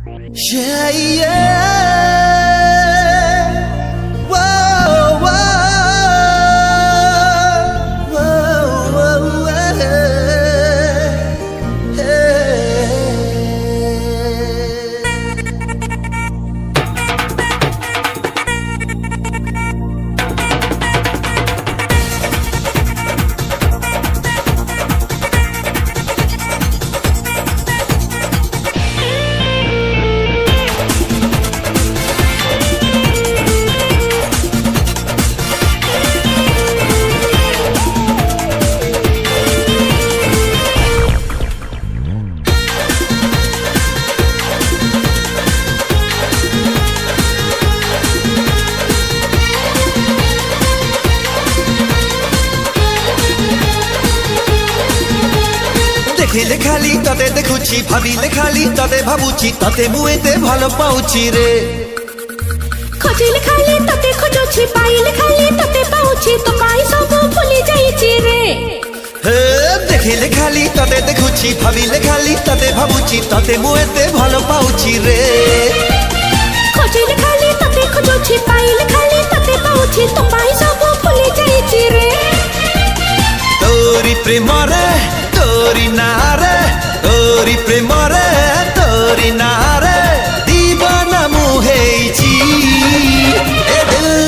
Yeah, yeah. Whoa, whoa, whoa, whoa, देखिले खाली तते देखुची भाविले खाली तते भाबुची तते मुएते भलो पाउची रे खोजिले खाली तते खोजुची पाइले खाली तते पाउची तो काई सब भूली जाईची रे हे देखिले खाली तते देखुची भाविले खाली तते भाबुची तते मुएते भलो पाउची रे खोजिले खाली तते खोजुची पाइले खाली तते पाउची तो काई सब भूली जाईची रे तोरी प्रेम रे तोरी नारे तोरी प्रेम रे तोरी नारे दीवाना मुहेची ए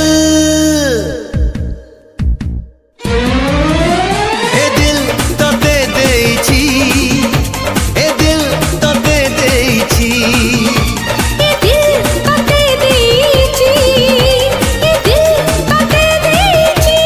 दिल तो दे देची ए दिल तो दे देची ए दिल तो दे देची ए दिल तो दे देची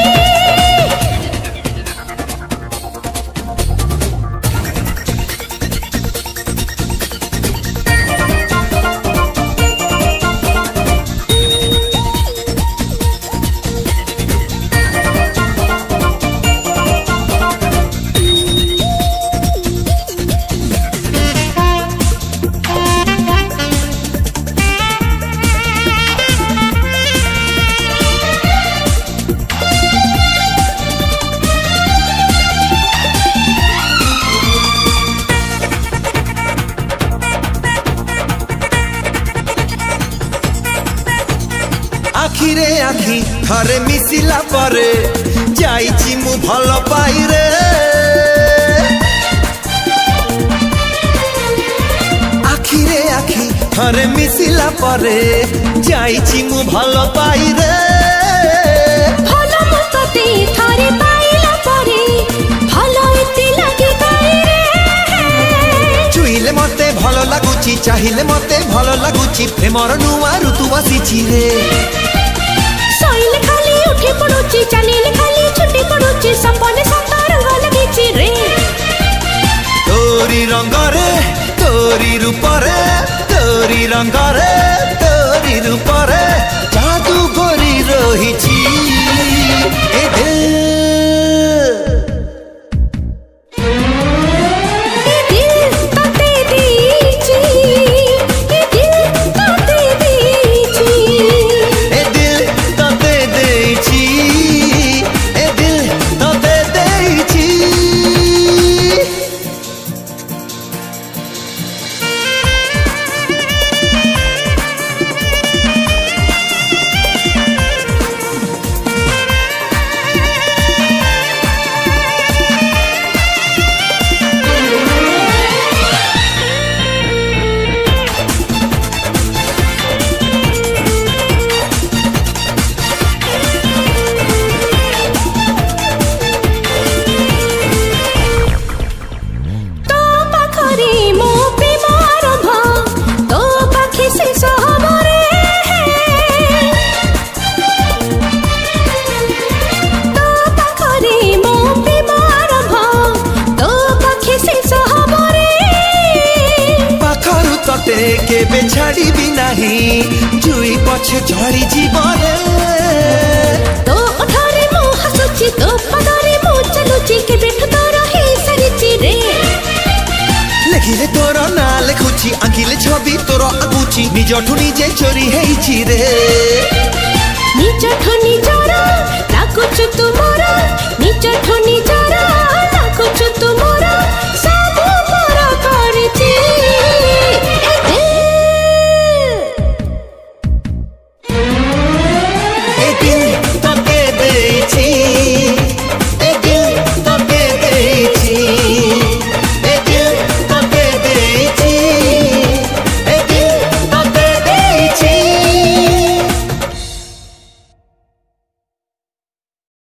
आखिरे आखि थरे मिसिला परे जाईची मु भलो पाई रे आखिरे आखि थरे मिसिला परे जाईची मु भलो पाई रे भलो मते थरे पाइला परे भलो इते लागे गाई रे चुइले मते भलो लागुची चाहिले मते भलो लागुची प्रेमर नुआ ऋतु आसीची रे सोइले खाली उठी पड़ुची चलिले खाली छुट्टी पड़ुची सपने सता रंग लगीची रे तोरी रंग रे तोरी रूप रे तोरी रंग रे तोरी रूप रे जादू गोरी रहिची ए दिल ए दिल तो दे देची ए दिल तो दे देची ए दिल तो दे देची ए दिल तो दे देची तो पाखरे मो प्रेम आरंभ तो पाखे शेष हब रे तो पाखरे मो प्रेम आरंभ तो पाखे शेष हब रे पाखरु तते केबे छाड़ीबी नाही जुई पछे झड़ी जीवने तो ओठरे मो हसुची तो पदरे मो चलुची के बेठ तो रही सरिची रे लेखिले तोर ना लेखुची आंकिले छवि तोर आगुची निजठु निजे चोरी हेइची रे निजठु निजरा लागुछु तुमरा निजठु निज